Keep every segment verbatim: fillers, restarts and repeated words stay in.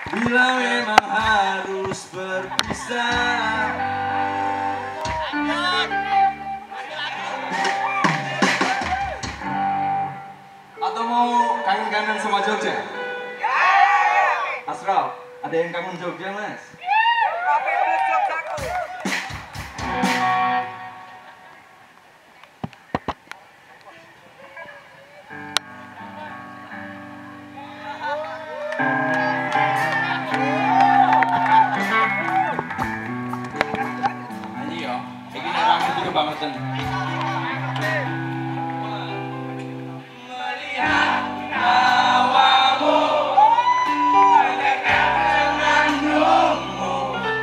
Bila memang harus berpisah. Atau mau kangen-kangen sama Jogja? Asraf, ada yang kangen Jogja, Mas? Nyanyi ya, ini orang itu kebangetan. Melihat tawamu, mendekat senandungmu,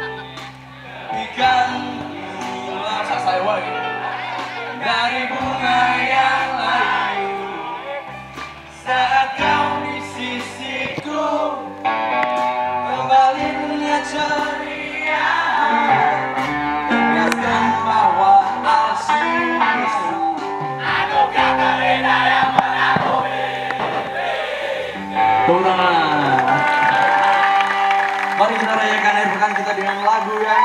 ikan gila sasawa dari bunga yang layu. Saat kau di sisiku, kembali dunia ceria, tegaskan bahwa asing aku kata beda yang pernah ku miliki. Mari kita rayakan akhir pekan kita dengan lagu yang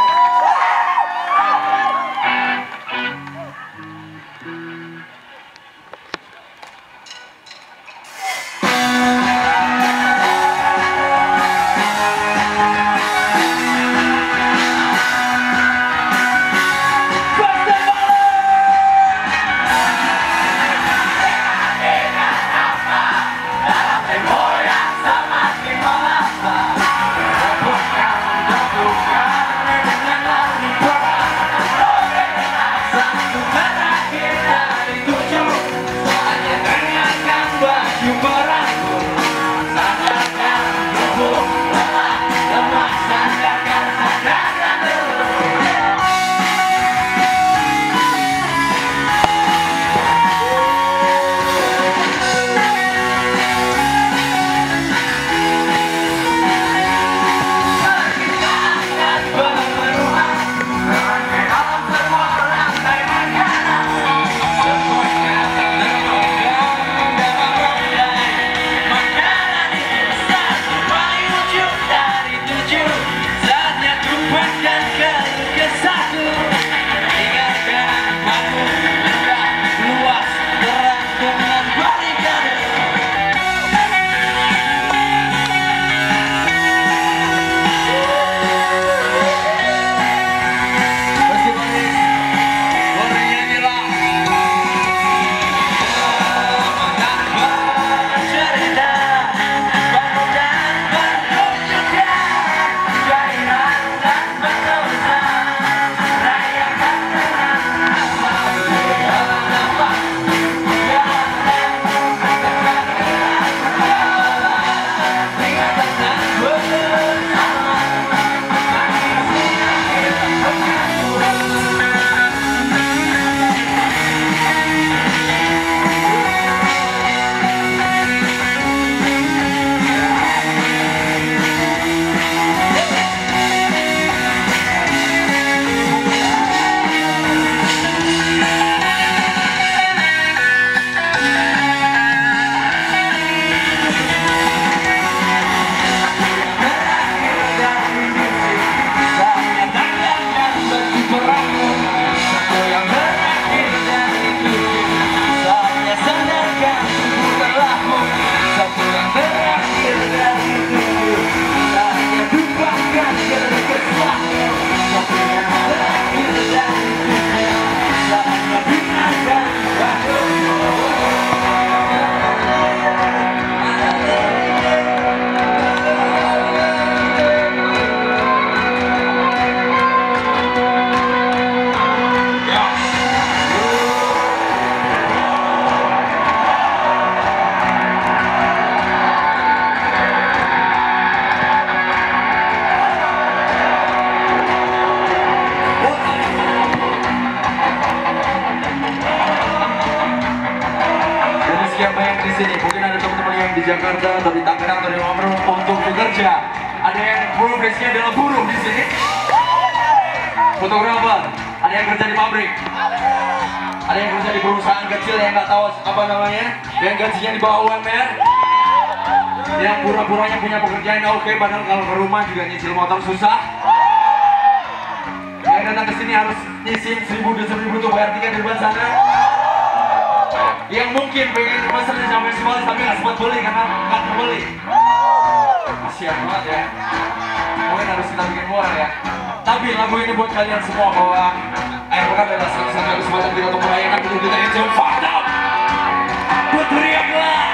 di Jakarta atau di Tangerang atau di Lampung untuk bekerja. Ada yang profesinya adalah buruh di sini. Fotografer, ada yang kerja di pabrik, ada yang kerja di perusahaan kecil yang nggak tahu apa namanya, yang gajinya di bawah U M R. Yang pura-puranya punya pekerjaan oke, okay, padahal kalau ke rumah juga nyicil motor susah. Yang datang ke sini harus nyisim seribu dua ribu untuk bayar tiket di depan sana. Yang mungkin pengen pesan sampai semua tapi nggak sempat beli karena nggak terbeli. Kasihan banget ya. Mungkin harus kita bikin murah ya. Tapi lagu ini buat kalian semua bahwa air pekan adalah satu-satunya kesempatan kita untuk merayakan untuk kita enjoy fucked up. Berteriaklah.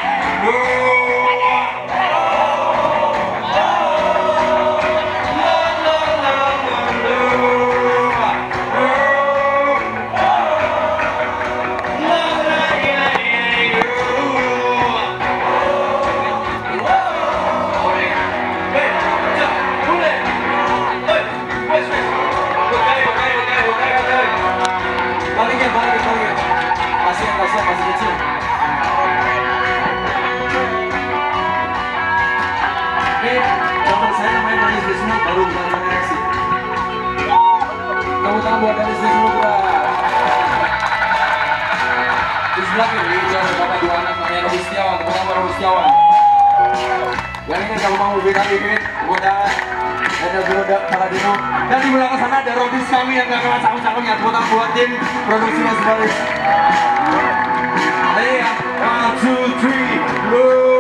Buat dari seluruh gerak. Di sebelah kiri itu ada bapak dua anak namanya Robi Setiawan, teman teman Robi Setiawan. Yang ini kalau mau lebih kali hit, mudah ada Broda Paradino. Dan di belakang sana ada Robi kami yang gak kalah cakep-cakepnya, teman buat tim produksi Mas Baris. Ayo ya, one, two, three, go.